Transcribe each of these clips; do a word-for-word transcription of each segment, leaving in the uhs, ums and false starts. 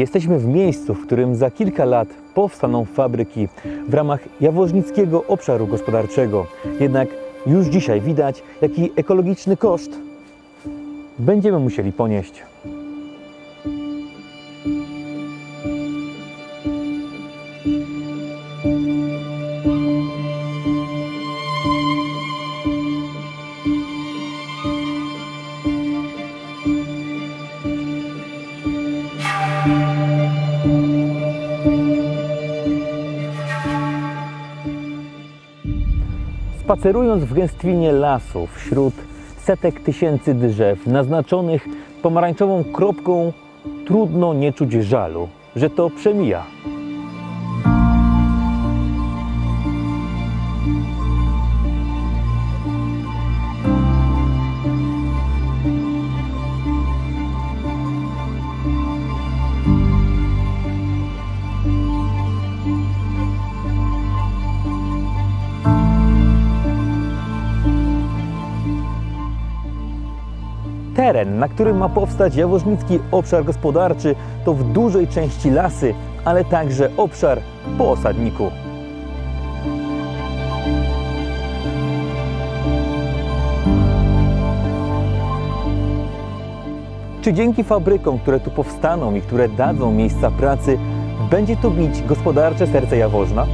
Jesteśmy w miejscu, w którym za kilka lat powstaną fabryki w ramach Jaworznickiego Obszaru Gospodarczego. Jednak już dzisiaj widać, jaki ekologiczny koszt będziemy musieli ponieść. Spacerując w gęstwinie lasu wśród setek tysięcy drzew naznaczonych pomarańczową kropką, trudno nie czuć żalu, że to przemija. Teren, na którym ma powstać Jaworznicki Obszar Gospodarczy, to w dużej części lasy, ale także obszar po osadniku. Czy dzięki fabrykom, które tu powstaną i które dadzą miejsca pracy, będzie to bić gospodarcze serce Jaworzna?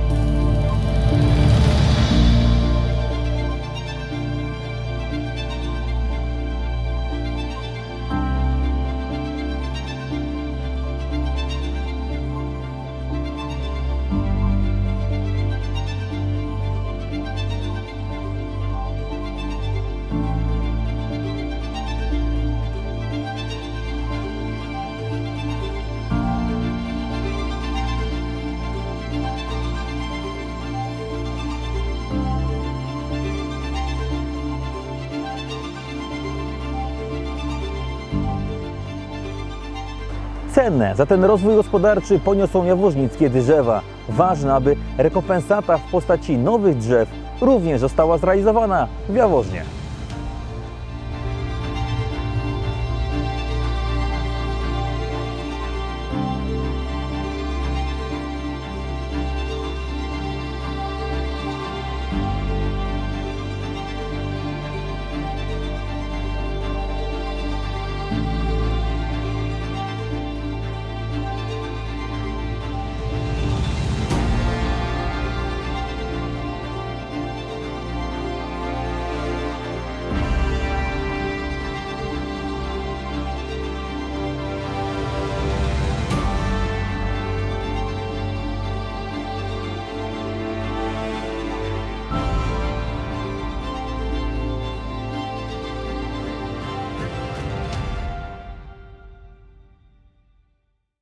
Cenę za ten rozwój gospodarczy poniosą jaworznickie drzewa. Ważne, aby rekompensata w postaci nowych drzew również została zrealizowana w Jaworznie.